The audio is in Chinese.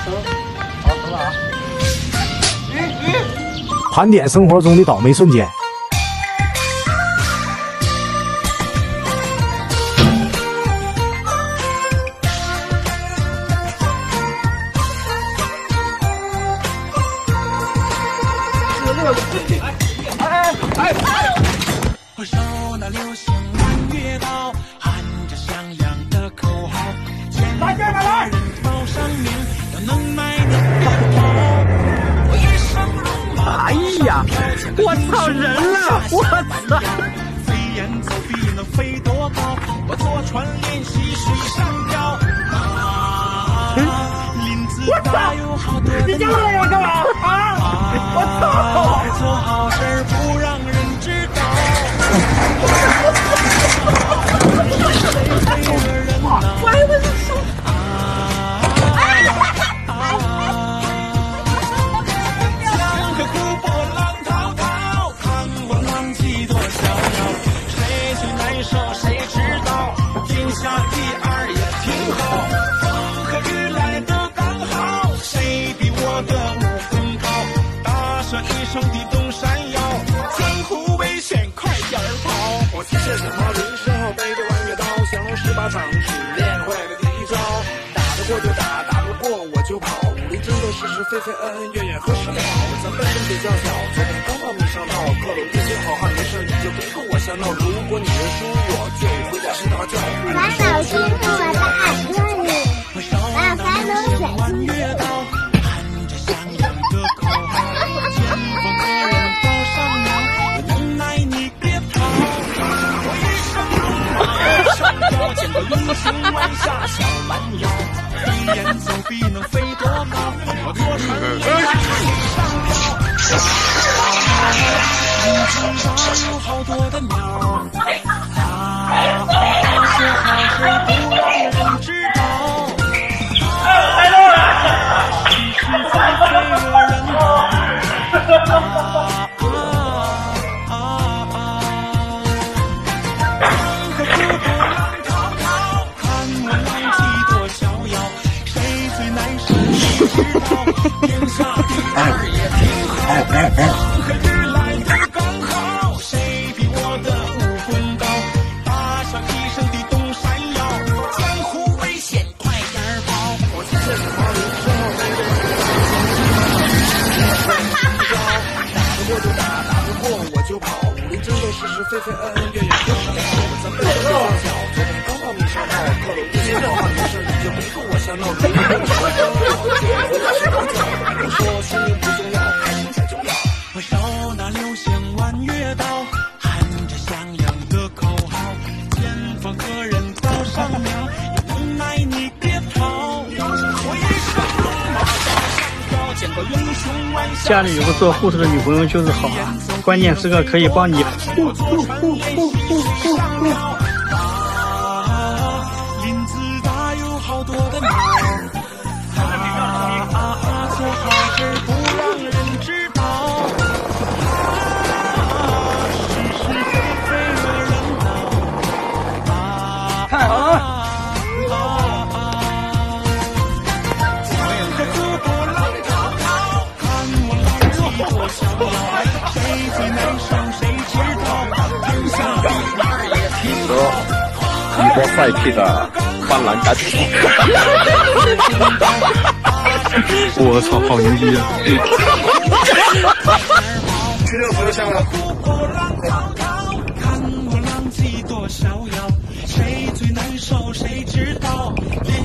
好，走了啊！ 盘点生活中的倒霉瞬间。 我手拿流星弯月刀，喊着响亮的口号，前方人报上名，要能买你别跑。我一生戎马， 哎呀，我操人了，我操！ 飞檐走壁能飞多高？我坐船练习水上漂。林子大有好多的鸟。 你叫我干嘛啊？我操！ 做好事不让人知道。 我还以为是手。 江河湖泊浪滔滔，看我浪迹多逍遥。谁最难受谁知道，天下第二也挺好。风和雨来得刚好，谁比我的武功高？大声一声地动山摇，江湖危险快点跑。我骑着小毛驴，身后背着弯月刀，降龙18掌只练会了第一招。打得过就打，打不过我就跑。武林争斗是是非非，恩恩怨怨何时了？咱笨笨别叫小，昨天刚报名上道，克隆这些好汉没事你就别跟我瞎闹。如果你认输，我就回家吃大叫。 烦恼心和我的耳朵里，把烦恼甩出去。 喊着响亮的口号，前方的人报上名，有能耐你别跑。我一生戎马上腰，见过英雄弯下小蛮腰。飞檐走壁能飞多高？我坐船练习水上漂。林子上有好多的鸟，说好事不让人知道。是是非非惹人恼。江河湖泊浪滔滔，看我浪迹多逍遥。谁最难受谁知道，天下第二也挺好。风和日来得刚好，谁比我的武功高？大声一声地动山摇，江湖危险快点跑。我骑着小毛驴，身后背着打得过就打，打不过我就跑。武林争斗是是非非，恩恩怨怨何时了？咱笨笨别叫小，昨天刚报名上道，克隆这些好汉没事你就别跟我瞎闹。如果你认输，我就回家吃大叫。我说输赢不重要，开心才重要。我手拿流星弯月刀，喊着响亮的口号，前方何人报上名，有能耐你别跑。我一生戎马上飘，见过英雄弯下。 家里有个做护士的女朋友就是好啊，关键时刻可以帮你。 林子大有好多的鸟，做好事不让人知道。是是非非惹人恼。 太好了！ 江河湖泊浪滔滔，看我浪迹多逍遥。谁最难受谁知道，天下第二也挺好。 一波帅气的翻栏杆。我操，好牛逼啊 ！16分就下了。看我浪迹多逍遥，谁最难受谁知道。